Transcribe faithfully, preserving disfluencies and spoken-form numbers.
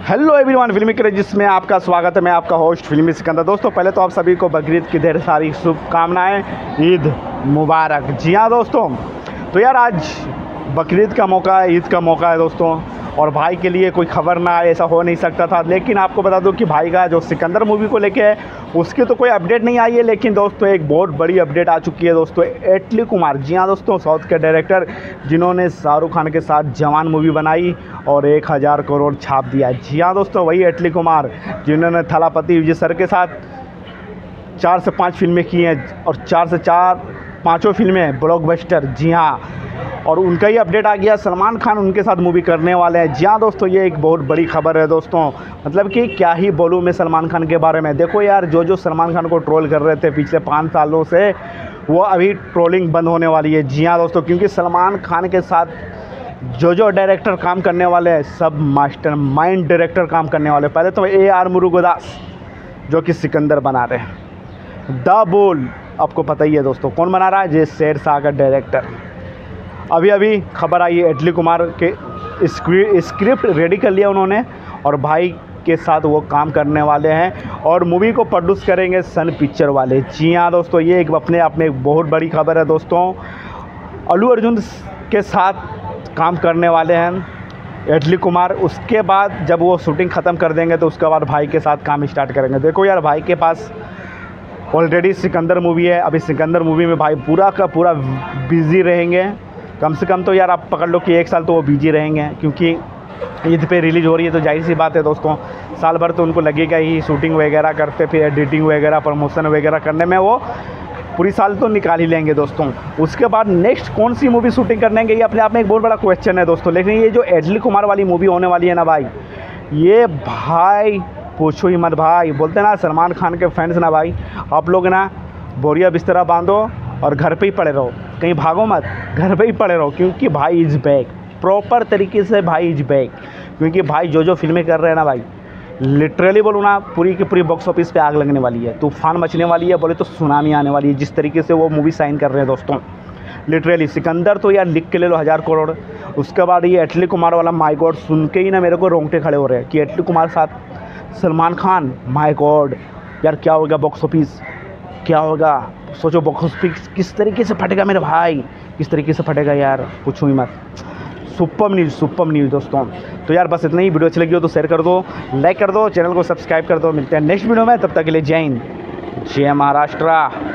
Hello everyone, फिल्मी क्रेजिस में आपका स्वागत है। मैं आपका होस्ट फिल्मी सिकंदर। दोस्तों, पहले तो आप सभी को बकरीद की ढेर सारी शुभकामनाएं, ईद मुबारक। जी हाँ दोस्तों, तो यार आज बकरीद का मौका है, ईद का मौका है दोस्तों, और भाई के लिए कोई खबर ना आए ऐसा हो नहीं सकता था। लेकिन आपको बता दूं कि भाई का जो सिकंदर मूवी को लेके है उसकी तो कोई अपडेट नहीं आई है, लेकिन दोस्तों एक बहुत बड़ी अपडेट आ चुकी है दोस्तों। एटली कुमार, जी हाँ दोस्तों, साउथ के डायरेक्टर जिन्होंने शाहरुख खान के साथ जवान मूवी बनाई और एक हज़ार करोड़ छाप दिया। जी हाँ दोस्तों, वही एटली कुमार जिन्होंने थलापति विजय सर के साथ चार से पाँच फिल्में की हैं और चार से चार पाँचों फिल्में ब्लॉकबस्टर। जी हाँ, और उनका ही अपडेट आ गया, सलमान खान उनके साथ मूवी करने वाले हैं। जी हाँ दोस्तों, ये एक बहुत बड़ी खबर है दोस्तों। मतलब कि क्या ही बोलूँ मैं सलमान खान के बारे में। देखो यार, जो जो सलमान खान को ट्रोल कर रहे थे पिछले पाँच सालों से, वो अभी ट्रोलिंग बंद होने वाली है। जी हाँ दोस्तों, क्योंकि सलमान खान के साथ जो जो डायरेक्टर काम करने वाले हैं सब मास्टर माइंड डायरेक्टर काम करने वाले। पहले तो ए आर मुरुगदास जो कि सिकंदर बना रहे हैं। द बुल आपको पता ही है दोस्तों कौन बना रहा है, जे शेरशाह का डायरेक्टर। अभी अभी खबर आई है एटली कुमार के स्क्रिप्ट रेडी कर लिया उन्होंने और भाई के साथ वो काम करने वाले हैं और मूवी को प्रोड्यूस करेंगे सन पिक्चर वाले। जी हाँ दोस्तों, ये एक अपने आप में एक बहुत बड़ी खबर है दोस्तों। अल्लू अर्जुन के साथ काम करने वाले हैं एटली कुमार। उसके बाद जब वो शूटिंग ख़त्म कर देंगे तो उसके बाद भाई के साथ काम स्टार्ट करेंगे। देखो यार, भाई के पास ऑलरेडी सिकंदर मूवी है। अभी सिकंदर मूवी में भाई पूरा का पूरा बिज़ी रहेंगे। कम से कम तो यार आप पकड़ लो कि एक साल तो वो बिजी रहेंगे, क्योंकि ईद पे रिलीज़ हो रही है। तो जाहिर सी बात है दोस्तों, साल भर तो उनको लगेगा ही शूटिंग वगैरह करते, फिर एडिटिंग वगैरह, प्रमोशन वगैरह करने में वो पूरी साल तो निकाल ही लेंगे दोस्तों। उसके बाद नेक्स्ट कौन सी मूवी शूटिंग करने के, ये अपने आप में एक बहुत बड़ा क्वेश्चन है दोस्तों। लेकिन ये जो एटली कुमार वाली मूवी होने वाली है ना भाई, ये भाई पूछो ही मत भाई। बोलते ना सलमान खान के फैंस ना भाई, आप लोग ना बोरिया बिस्तरा बांधो और घर पे ही पड़े रहो, कहीं भागो मत, घर पे ही पड़े रहो, क्योंकि भाई इज़ बैक। प्रॉपर तरीके से भाई इज़ बैक, क्योंकि भाई जो जो फिल्में कर रहे हैं ना भाई, लिटरली बोलूँ ना, पूरी की पूरी बॉक्स ऑफिस पे आग लगने वाली है, तूफान मचने वाली है, बोले तो सुनामी आने वाली है। जिस तरीके से वो मूवी साइन कर रहे हैं दोस्तों, लिटरली सिकंदर तो यार लिख के ले लो हज़ार करोड़। उसके बाद ये एटली कुमार वाला, माय गॉड, सुन के ही ना मेरे को रोंगटे खड़े हो रहे हैं कि एटली कुमार साथ सलमान खान। माय गॉड यार, क्या होगा बॉक्स ऑफिस, क्या होगा सोचो। बॉक्स ऑफिस किस तरीके से फटेगा मेरे भाई, किस तरीके से फटेगा यार, पूछो ही मत। सुपर न्यूज़, सुपर न्यूज़ दोस्तों। तो यार बस इतना ही। वीडियो अच्छी लगी हो तो शेयर कर दो, लाइक कर दो, चैनल को सब्सक्राइब कर दो। मिलते हैं नेक्स्ट वीडियो में, तब तक के लिए जय हिंद, जय महाराष्ट्र।